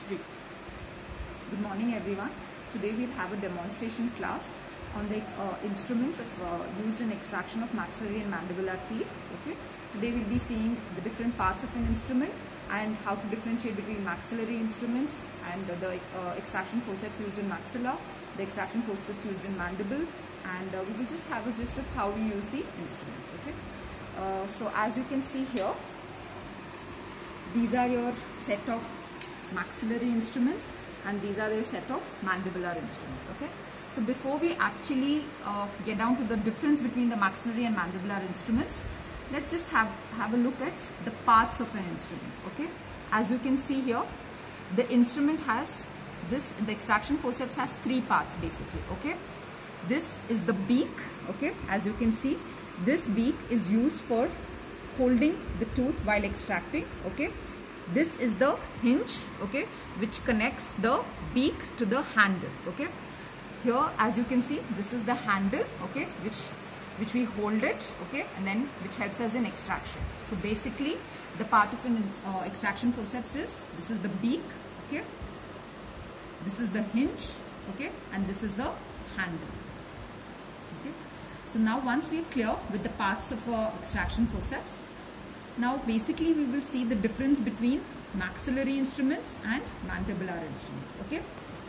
Great. Good morning everyone. Today we'll have a demonstration class on the instruments used in extraction of maxillary and mandibular teeth. Okay. Today we'll be seeing the different parts of an instrument and how to differentiate between maxillary instruments and the extraction forceps used in maxilla, the extraction forceps used in mandible, and we will just have a gist of how we use the instruments. Okay. So as you can see here, these are your set of maxillary instruments and these are your set of mandibular instruments. Okay. So before we actually get down to the difference between the maxillary and mandibular instruments, let's just have a look at the parts of an instrument. Okay. As you can see here, the instrument has this, the extraction forceps has three parts basically. Okay. This is the beak. Okay. As you can see, this beak is used for holding the tooth while extracting. Okay. This is the hinge, okay, which connects the beak to the handle. Okay. Here, as you can see, this is the handle, okay, which we hold it, okay, and then which helps us in extraction. So basically, the part of an extraction forceps is, this is the beak, okay, this is the hinge, okay, and this is the handle. Okay. So now once we are clear with the parts of extraction forceps, now basically we will see the difference between maxillary instruments and mandibular instruments. Okay.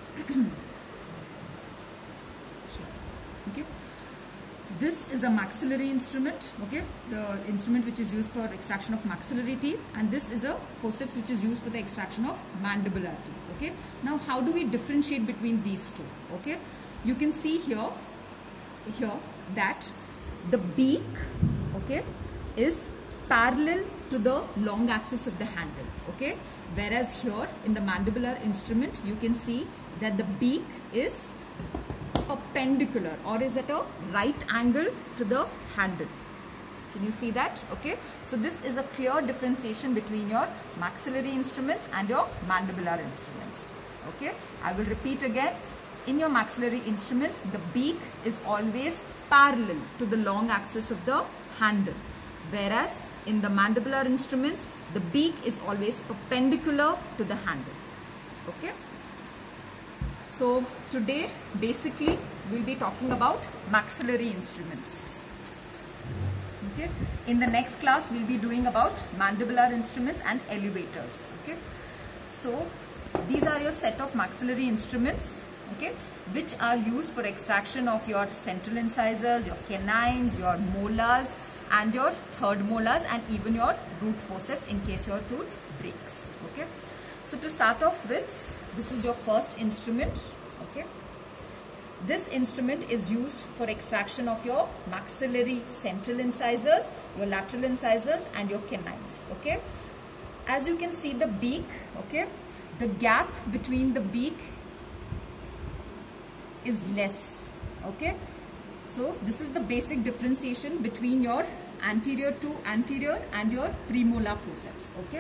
Okay. This is a maxillary instrument. Okay, the instrument which is used for extraction of maxillary teeth, and this is a forceps which is used for the extraction of mandibular teeth. Okay. Now how do we differentiate between these two? Okay, you can see here that the beak, okay, is parallel to the long axis of the handle. Okay, whereas here in the mandibular instrument you can see that the beak is perpendicular or is at a right angle to the handle. Can you see that? Okay, so this is a clear differentiation between your maxillary instruments and your mandibular instruments. Okay, I will repeat again. In your maxillary instruments, the beak is always parallel to the long axis of the handle, whereas in the mandibular instruments, the beak is always perpendicular to the handle. Okay. So today basically we'll be talking about maxillary instruments. Okay. In the next class we'll be doing about mandibular instruments and elevators. Okay. So these are your set of maxillary instruments, okay, which are used for extraction of your central incisors, your canines, your molars, and your third molars, and even your root forceps in case your tooth breaks. Okay. So to start off with, this is your first instrument. Okay. This instrument is used for extraction of your maxillary central incisors, your lateral incisors, and your canines. Okay. As you can see the beak, okay, the gap between the beak is less. Okay. So this is the basic differentiation between your anterior to anterior and your premolar forceps. Okay.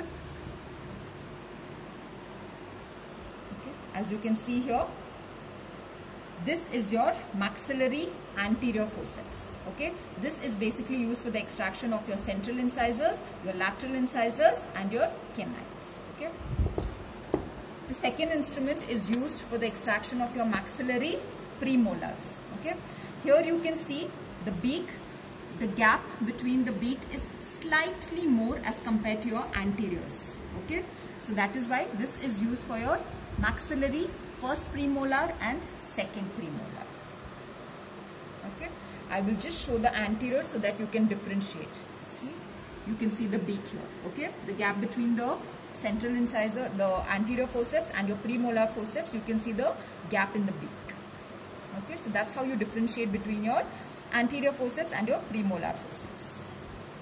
Okay. As you can see here, this is your maxillary anterior forceps. Okay. This is basically used for the extraction of your central incisors, your lateral incisors, and your canines. Okay. The second instrument is used for the extraction of your maxillary premolars. Okay. Here you can see the beak, the gap between the beak is slightly more as compared to your anteriors. Okay. So that is why this is used for your maxillary first premolar and second premolar. Okay. I will just show the anterior so that you can differentiate. See, you can see the beak here. Okay. The gap between the central incisor, the anterior forceps, and your premolar forceps, you can see the gap in the beak. Okay, so that's how you differentiate between your anterior forceps and your premolar forceps.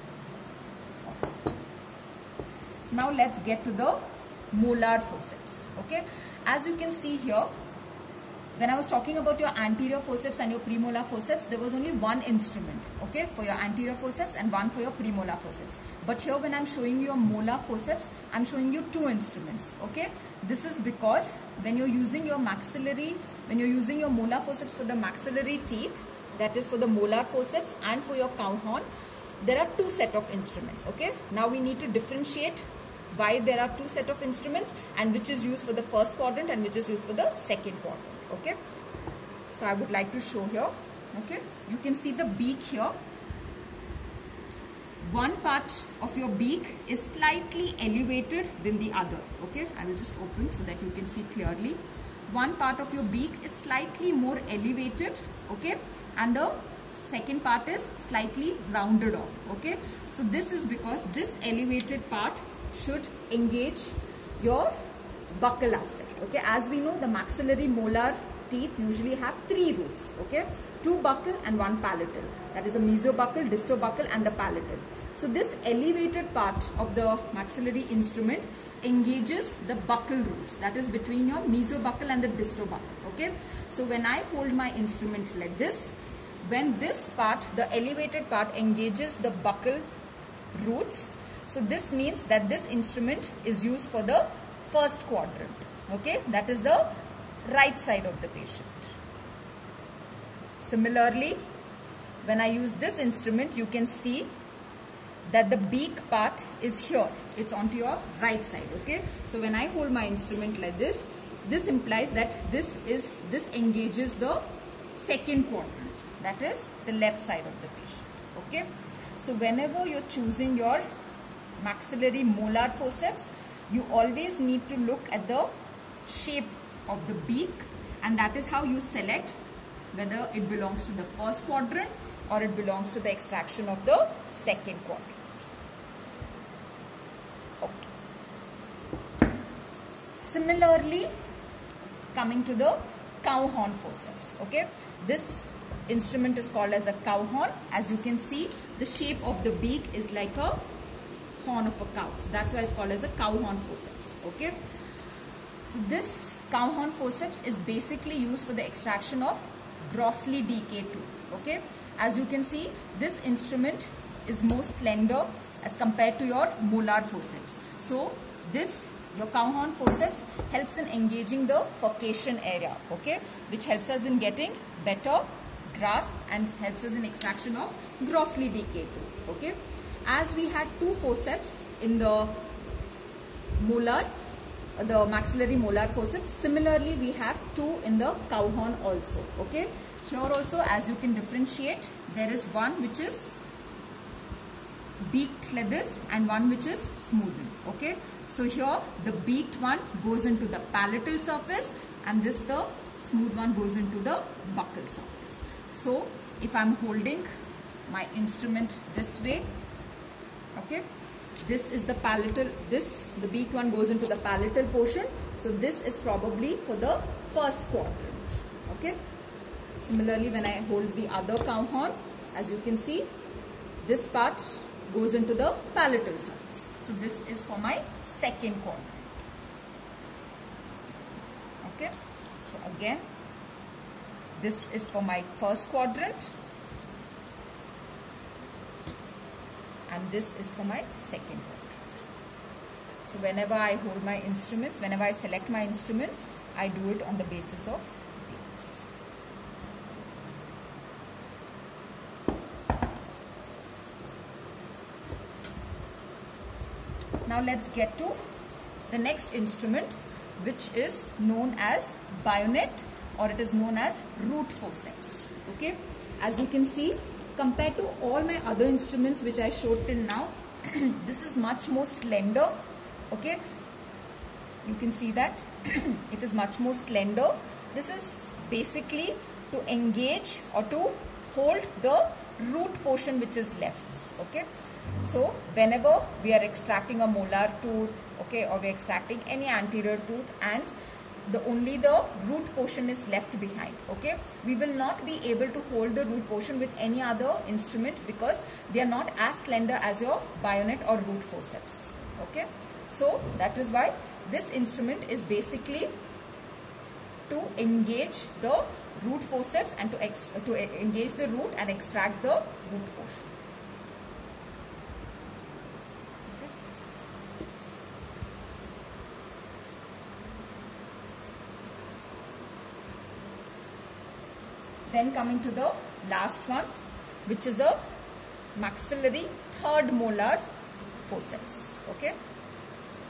Now let's get to the molar forceps. Okay, as you can see here, when I was talking about your anterior forceps and your premolar forceps, there was only one instrument, okay, for your anterior forceps and one for your premolar forceps. But here when I'm showing you a molar forceps, I'm showing you two instruments, okay. This is because when you're using your maxillary, when you're using your molar forceps for the maxillary teeth, that is for the molar forceps and for your cow horn, there are two set of instruments, okay. Now we need to differentiate why there are two set of instruments and which is used for the first quadrant and which is used for the second quadrant. Okay, so I would like to show here. Okay, you can see the beak here. One part of your beak is slightly elevated than the other. Okay, I will just open so that you can see clearly. One part of your beak is slightly more elevated, okay, and the second part is slightly rounded off. Okay, so this is because this elevated part should engage your buccal aspect. Okay, as we know, the maxillary molar teeth usually have three roots. Okay, two buccal and one palatal. That is the mesobuccal, distobuccal and the palatal. So this elevated part of the maxillary instrument engages the buccal roots, that is between your mesobuccal and the distobuccal. Okay, so when I hold my instrument like this, when this part, the elevated part, engages the buccal roots, so this means that this instrument is used for the first quadrant. Okay, that is the right side of the patient. Similarly, when I use this instrument, you can see that the beak part is here. It's onto your right side. Okay, so when I hold my instrument like this, this implies that this engages the second quadrant, that is the left side of the patient. Okay, so whenever you're choosing your maxillary molar forceps, you always need to look at the shape of the beak, and that is how you select whether it belongs to the first quadrant or it belongs to the extraction of the second quadrant. Okay. Similarly, coming to the cow horn forceps. Okay, this instrument is called as a cow horn. As you can see, the shape of the beak is like a horn of a cow. So that's why it's called as a cow horn forceps. Okay, so this cow horn forceps is basically used for the extraction of grossly decayed tooth. Okay, as you can see, this instrument is more slender as compared to your molar forceps. So this, your cow horn forceps, helps in engaging the furcation area. Okay, which helps us in getting better grasp and helps us in extraction of grossly decayed tooth. Okay, as we had two forceps in the molar, the maxillary molar forceps, similarly we have two in the cow horn also. Okay, here also, as you can differentiate, there is one which is beaked like this and one which is smoothened. Okay, so here the beaked one goes into the palatal surface and this, the smooth one, goes into the buccal surface. So if I'm holding my instrument this way, okay, this is the palatal, the beaked one goes into the palatal portion. So this is probably for the first quadrant. Okay, similarly when I hold the other cow horn, as you can see, this part goes into the palatal surface. So this is for my second quadrant. Okay, so again, this is for my first quadrant and this is for my second quadrant. So whenever I hold my instruments, whenever I select my instruments, I do it on the basis of these. Now let's get to the next instrument, which is known as bayonet, or it is known as root forceps. Okay, as you can see, compared to all my other instruments which I showed till now, this is much more slender. Okay, you can see that it is much more slender. This is basically to engage or to hold the root portion which is left. Okay, so whenever we are extracting a molar tooth, okay, or we are extracting any anterior tooth and only the root portion is left behind, okay, we will not be able to hold the root portion with any other instrument because they are not as slender as your bayonet or root forceps. Okay, so that is why this instrument is basically to engage the root forceps and to engage the root and extract the root portion. Then coming to the last one, which is a maxillary third molar forceps. Okay,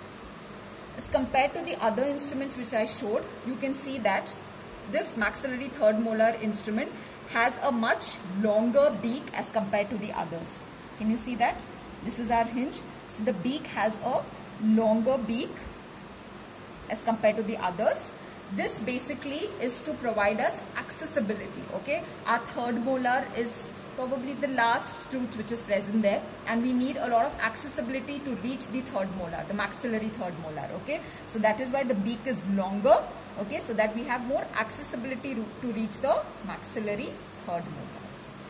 as compared to the other instruments which I showed, you can see that this maxillary third molar instrument has a much longer beak as compared to the others. Can you see that? This is our hinge. So the beak has a longer beak as compared to the others. This basically is to provide us accessibility. Okay, our third molar is probably the last tooth which is present there, and we need a lot of accessibility to reach the third molar, the maxillary third molar. Okay, so that is why the beak is longer. Okay, so that we have more accessibility to reach the maxillary third molar.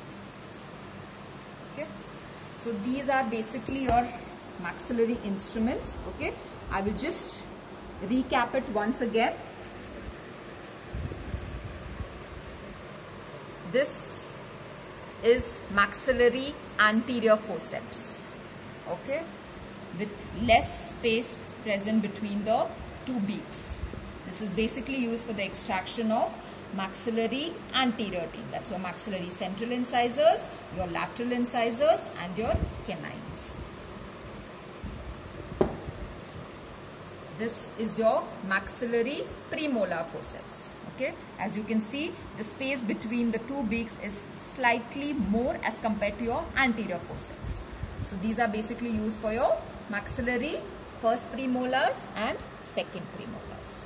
Okay, so these are basically your maxillary instruments. Okay, I will just recap it once again. This is maxillary anterior forceps, okay, with less space present between the two beaks. This is basically used for the extraction of maxillary anterior teeth. That's your maxillary central incisors, your lateral incisors, and your canines. This is your maxillary premolar forceps. Okay, as you can see, the space between the two beaks is slightly more as compared to your anterior forceps. So these are basically used for your maxillary first premolars and second premolars.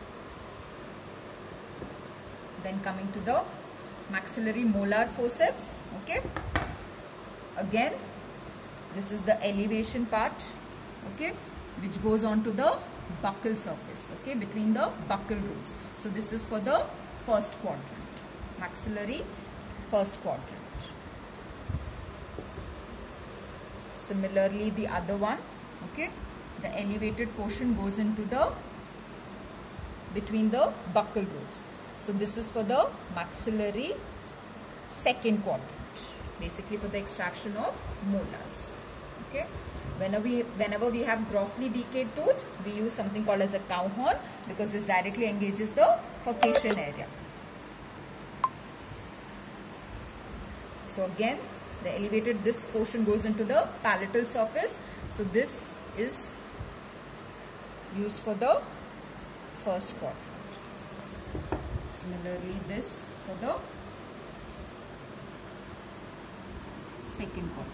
Then coming to the maxillary molar forceps. Okay, again, this is the elevation part. Okay, which goes on to the buccal surface, okay, between the buccal roots. So this is for the first quadrant, maxillary first quadrant. Similarly, the other one, okay, the elevated portion goes into the between the buccal roots. So this is for the maxillary second quadrant, basically for the extraction of molars. Okay. Whenever we have grossly decayed tooth, we use something called as a cow horn, because this directly engages the furcation area. So again, the elevated, this portion goes into the palatal surface. So this is used for the first quadrant. Similarly, this for the second quadrant.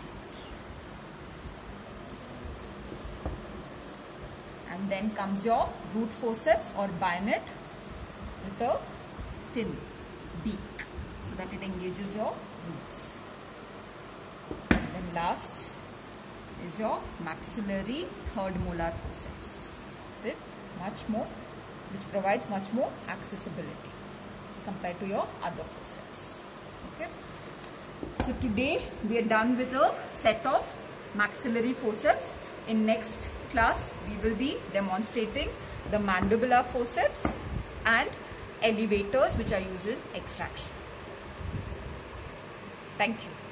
And then comes your root forceps or bayonet with a thin beak so that it engages your roots. And then last is your maxillary third molar forceps with much more, which provides much more accessibility as compared to your other forceps. Okay. So today we are done with a set of maxillary forceps. In next class, we will be demonstrating the mandibular forceps and elevators which are used in extraction. Thank you.